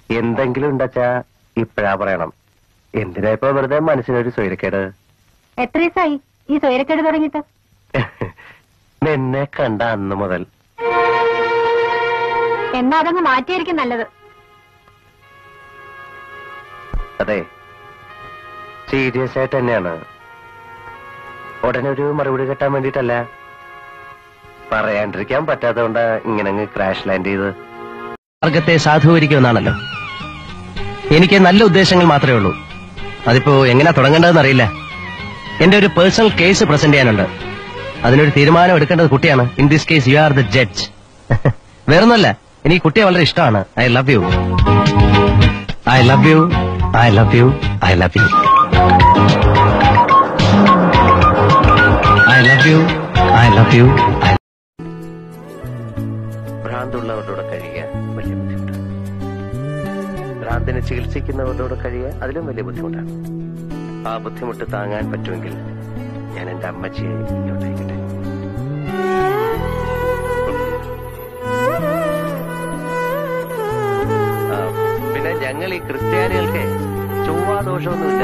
എന്തെങ്കിലും ഉണ്ടച്ചാ ഇപ്പഴാ പറയണം. എന്തിനാ ഇപ്പൊ വെറുതെ മനസ്സിനൊരു സ്വൈരക്കേട്? എത്ര ദിവസമായി ഈ സ്വൈരക്കേട് തുടങ്ങിയിട്ട്? നിന്നെ കണ്ട അന്ന് മുതൽ. എന്നാ അതങ്ങ് മാറ്റിയായിരിക്കും നല്ലത്. അതെ, സീരിയസ് ആയിട്ട് തന്നെയാണ്. ഉടനെ ഒരു മറുപടി കിട്ടാൻ വേണ്ടിട്ടല്ല, പറയാണ്ടിരിക്കാൻ പറ്റാത്തതുകൊണ്ട് ഇങ്ങനെ ക്രാഷ് ലാൻഡ് ചെയ്ത്. മാർഗത്തെ സാധൂകരിക്കുമെന്നാണല്ലോ. എനിക്ക് നല്ല ഉദ്ദേശങ്ങൾ മാത്രമേ ഉള്ളൂ. അതിപ്പോ എങ്ങനെ തുടങ്ങേണ്ടതെന്ന് അറിയില്ല. എന്റെ ഒരു പേഴ്സണൽ കേസ് പ്രസന്റ് ചെയ്യാനുണ്ട്. അതിനൊരു തീരുമാനം എടുക്കേണ്ടത് കുട്ടിയാണ്. In this case you are the judge. വേറൊന്നുമല്ല, എനിക്ക് കുട്ടിയെ വളരെ ഇഷ്ടമാണ്. I love you, I love you, I love you, I love you, I love you, I love you. ഭ്രാന്തുള്ളവരോട് കഴിയുക വലിയ ബുദ്ധിമുട്ടാണ്. ഭ്രാന്തിനെ ചികിത്സിക്കുന്നവരോട് കഴിയുക അതിലും വലിയ ബുദ്ധിമുട്ടാണ്. ആ ബുദ്ധിമുട്ട് താങ്ങാൻ പറ്റുമെങ്കിൽ ഞാൻ എന്റെ അമ്മച്ചിയെ ഇങ്ങോട്ടേക്കട്ടെ. പിന്നെ ഞങ്ങൾ ഈ ക്രിസ്ത്യാനികൾക്ക് ചൊവ്വാദോഷമൊന്നുമില്ല.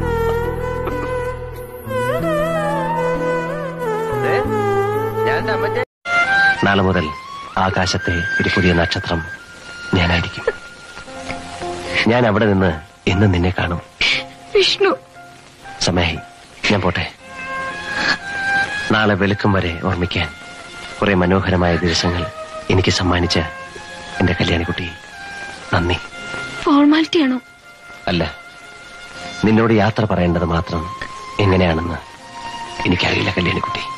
ഞാൻ എന്റെ അമ്മച്ചെ. നാളെ മുതൽ ആകാശത്തെ ഒരു പുതിയ നക്ഷത്രം ഞാനായിരിക്കും. ഞാൻ അവിടെ നിന്ന് എന്നും നിന്നെ കാണും. വിഷ്ണു. സമയായി, ഞാൻ പോട്ടെ. നാളെ വെളുക്കും വരെ ഓർമ്മിക്കാൻ കുറെ മനോഹരമായ ദിവസങ്ങൾ എനിക്ക് സമ്മാനിച്ച എന്റെ കല്യാണിക്കുട്ടി, നന്ദി. ഫോർമാലിറ്റി ആണോ? അല്ല, നിന്നോട് യാത്ര പറയേണ്ടത് മാത്രം എങ്ങനെയാണെന്ന് എനിക്കറിയില്ല കല്യാണിക്കുട്ടി.